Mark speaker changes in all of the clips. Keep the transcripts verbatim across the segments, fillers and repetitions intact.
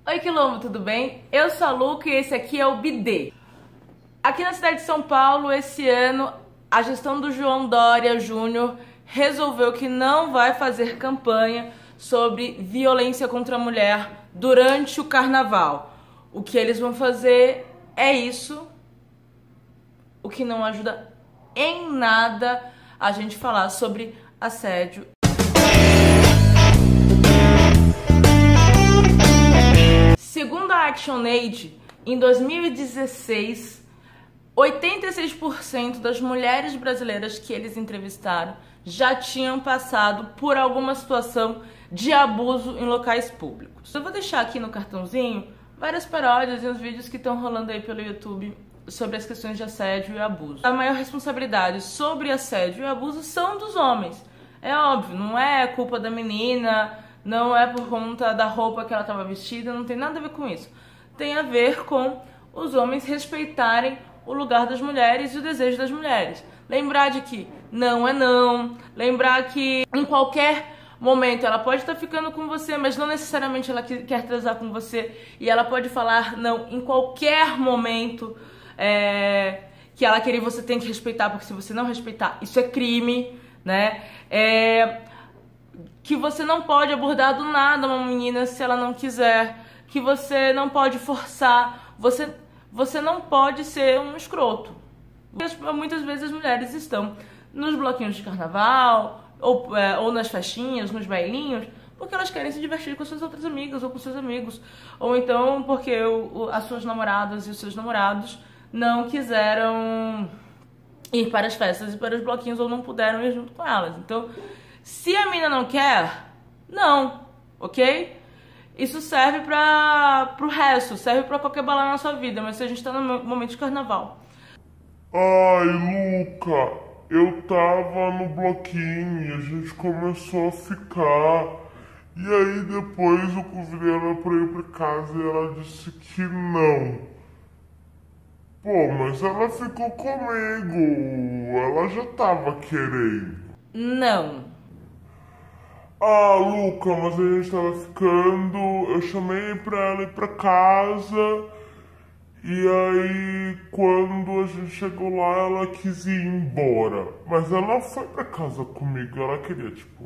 Speaker 1: Oi Quilombo, tudo bem? Eu sou a Luca e esse aqui é o Bidê. Aqui na cidade de São Paulo, esse ano, a gestão do João Dória Júnior resolveu que não vai fazer campanha sobre violência contra a mulher durante o carnaval. O que eles vão fazer é isso, o que não ajuda em nada a gente falar sobre assédio. Segundo a ActionAid, em dois mil e dezesseis, oitenta e seis por cento das mulheres brasileiras que eles entrevistaram já tinham passado por alguma situação de abuso em locais públicos. Eu vou deixar aqui no cartãozinho várias paródias e uns vídeos que estão rolando aí pelo YouTube sobre as questões de assédio e abuso. A maior responsabilidade sobre assédio e abuso são dos homens. É óbvio, não é culpa da menina, não é por conta da roupa que ela estava vestida, não tem nada a ver com isso. Tem a ver com os homens respeitarem o lugar das mulheres e o desejo das mulheres. Lembrar de que não é não, lembrar que em qualquer momento ela pode estar ficando com você, mas não necessariamente ela quer transar com você, e ela pode falar não em qualquer momento é, que ela querer, você tem que respeitar, porque se você não respeitar, isso é crime, né? É, que você não pode abordar do nada uma menina se ela não quiser, que você não pode forçar, você, você não pode ser um escroto. Muitas vezes as mulheres estão nos bloquinhos de carnaval, ou, é, ou nas festinhas, nos bailinhos, porque elas querem se divertir com suas outras amigas ou com seus amigos, ou então porque o, as suas namoradas e os seus namorados não quiseram ir para as festas e para os bloquinhos ou não puderam ir junto com elas. Então, se a mina não quer, não, ok? Isso serve para pro resto, serve para qualquer balão na sua vida, mas se a gente tá no momento de carnaval.
Speaker 2: Ai, Luca, eu tava no bloquinho e a gente começou a ficar. E aí depois eu convidei ela pra ir pra casa e ela disse que não. Pô, mas ela ficou comigo, ela já tava querendo.
Speaker 1: Não.
Speaker 2: Ah, Luca, mas a gente tava ficando, eu chamei pra ela ir pra casa, e aí quando a gente chegou lá ela quis ir embora, mas ela não foi pra casa comigo, ela queria, tipo...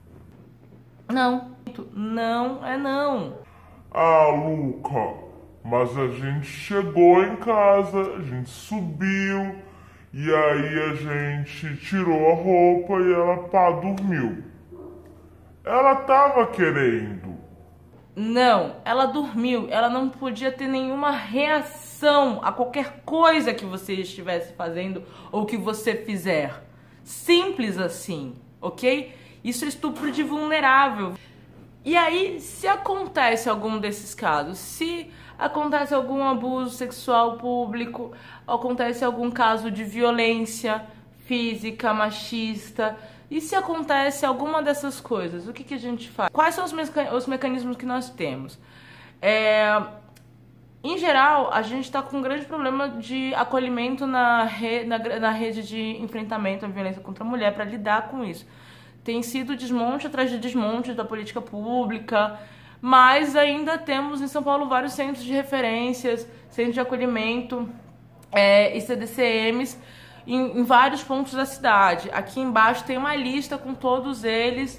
Speaker 1: Não, não é não.
Speaker 2: Ah, Luca, mas a gente chegou em casa, a gente subiu, e aí a gente tirou a roupa e ela, pá, dormiu. Ela tava querendo.
Speaker 1: Não, ela dormiu. Ela não podia ter nenhuma reação a qualquer coisa que você estivesse fazendo ou que você fizer. Simples assim, ok? Isso é estupro de vulnerável. E aí, se acontece algum desses casos, se acontece algum abuso sexual público, acontece algum caso de violência física, machista... E se acontece alguma dessas coisas, o que, que a gente faz? Quais são os, meca os mecanismos que nós temos? É, em geral, a gente está com um grande problema de acolhimento na, re na, na rede de enfrentamento à violência contra a mulher para lidar com isso. Tem sido desmonte atrás de desmonte da política pública, mas ainda temos em São Paulo vários centros de referências, centros de acolhimento é, e C D C Ms, Em, em vários pontos da cidade. Aqui embaixo tem uma lista com todos eles,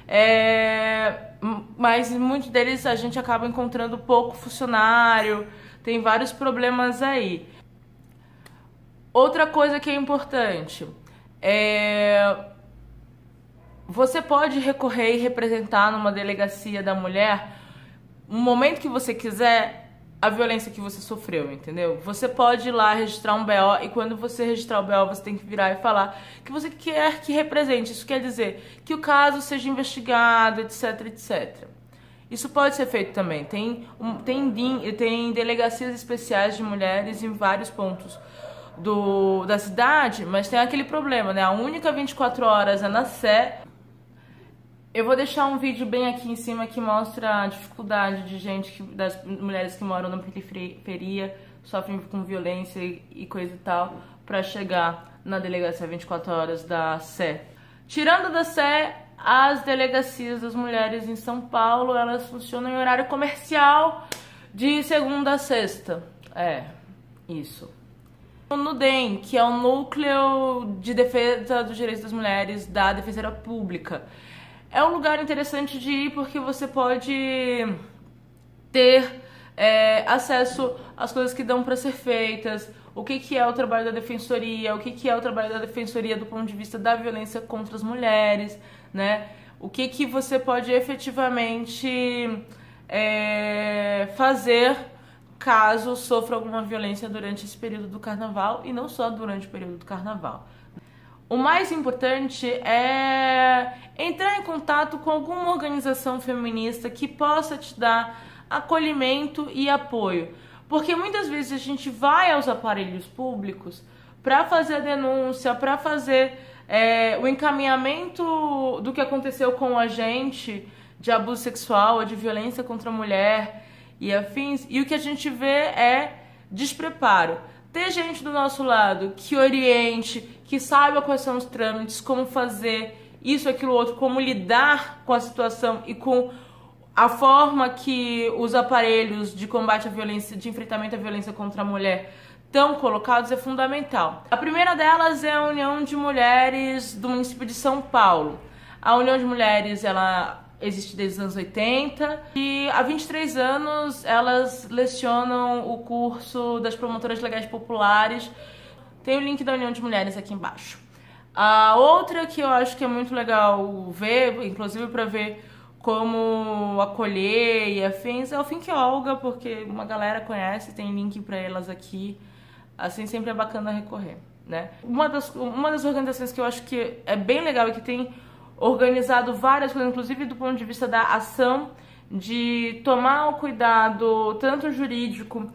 Speaker 1: é, mas muitos deles a gente acaba encontrando pouco funcionário, tem vários problemas aí. Outra coisa que é importante, é, você pode recorrer e representar numa delegacia da mulher, no momento que você quiser, a violência que você sofreu, entendeu? Você pode ir lá registrar um B O e quando você registrar o B O você tem que virar e falar que você quer que represente. Isso quer dizer que o caso seja investigado, etc, etcétera. Isso pode ser feito também. Tem, um, tem, tem delegacias especiais de mulheres em vários pontos do, da cidade, mas tem aquele problema, né? A única vinte e quatro horas é na Sé. Eu vou deixar um vídeo bem aqui em cima que mostra a dificuldade de gente, que, das mulheres que moram na periferia, sofrem com violência e, e coisa e tal, pra chegar na delegacia vinte e quatro horas da Sé. Tirando da Sé, as delegacias das mulheres em São Paulo, elas funcionam em horário comercial, De segunda a sexta. É, isso. No D E M, que é o Núcleo de Defesa dos Direitos das Mulheres da Defensoria Pública. É um lugar interessante de ir porque você pode ter é, acesso às coisas que dão para ser feitas, o que, que é o trabalho da defensoria, o que, que é o trabalho da defensoria do ponto de vista da violência contra as mulheres, né? O que, que você pode efetivamente é, fazer caso sofra alguma violência durante esse período do carnaval, e não só durante o período do carnaval. O mais importante é entrar em contato com alguma organização feminista que possa te dar acolhimento e apoio. Porque muitas vezes a gente vai aos aparelhos públicos para fazer a denúncia, para fazer é, o encaminhamento do que aconteceu com a gente de abuso sexual ou de violência contra a mulher e afins, e o que a gente vê é despreparo. Ter gente do nosso lado que oriente, que saiba quais são os trâmites, como fazer isso, aquilo, outro, como lidar com a situação e com a forma que os aparelhos de combate à violência, de enfrentamento à violência contra a mulher estão colocados é fundamental. A primeira delas é a União de Mulheres do município de São Paulo. A União de Mulheres, ela existe desde os anos oitenta e há vinte e três anos elas lecionam o curso das promotoras legais populares. Tem o link da União de Mulheres aqui embaixo. A outra que eu acho que é muito legal ver, inclusive para ver como acolher e afins, é o Fink Olga, porque uma galera conhece, tem link para elas aqui, assim sempre é bacana recorrer, né? Uma das, uma das organizações que eu acho que é bem legal e que tem organizado várias coisas, inclusive do ponto de vista da ação, de tomar o cuidado tanto jurídico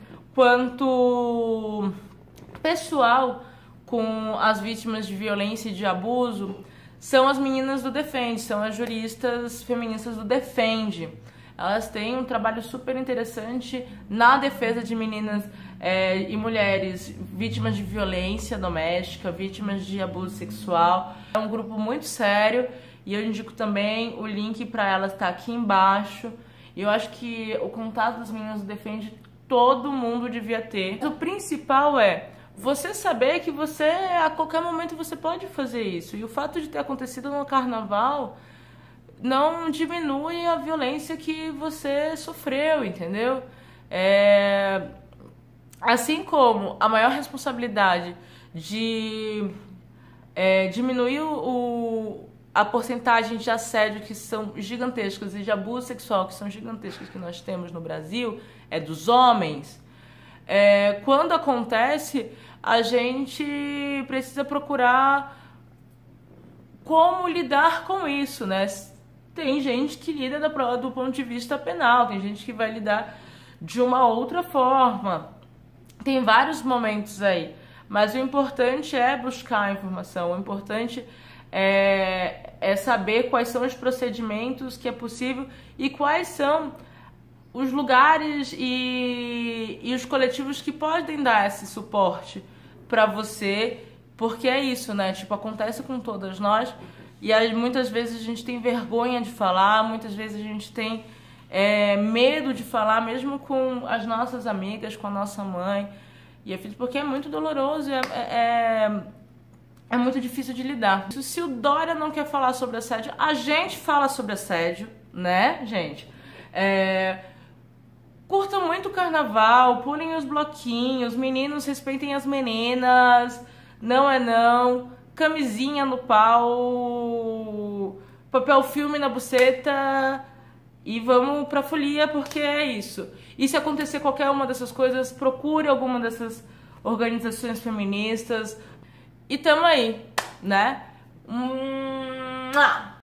Speaker 1: quanto pessoal com as vítimas de violência e de abuso, são as meninas do Defende, são as juristas feministas do Defende. Elas têm um trabalho super interessante na defesa de meninas é, e mulheres vítimas de violência doméstica, vítimas de abuso sexual. É um grupo muito sério e eu indico também o link para elas está aqui embaixo. E eu acho que o contato das meninas do Defende todo mundo devia ter. Mas o principal é você saber que você, a qualquer momento, você pode fazer isso. E o fato de ter acontecido no carnaval não diminui a violência que você sofreu, entendeu? É... Assim como a maior responsabilidade de é, diminuir o, a porcentagem de assédio que são gigantescas e de abuso sexual que são gigantescas que nós temos no Brasil é dos homens. É, quando acontece, a gente precisa procurar como lidar com isso, né? Tem gente que lida do ponto de vista penal, tem gente que vai lidar de uma outra forma. Tem vários momentos aí, mas o importante é buscar a informação, o importante é, é saber quais são os procedimentos que é possível e quais são os lugares e, e os coletivos que podem dar esse suporte para você, porque é isso, né? Tipo, acontece com todas nós e aí, muitas vezes a gente tem vergonha de falar, muitas vezes a gente tem é, medo de falar, mesmo com as nossas amigas, com a nossa mãe, e porque é muito doloroso, é, é, é muito difícil de lidar. Se o Dória não quer falar sobre assédio, a gente fala sobre assédio, né, gente? É... Curtam muito o carnaval, pulem os bloquinhos, meninos respeitem as meninas, não é não, camisinha no pau, papel filme na buceta e vamos pra folia porque é isso. E se acontecer qualquer uma dessas coisas, procure alguma dessas organizações feministas e tamo aí, né? Hum...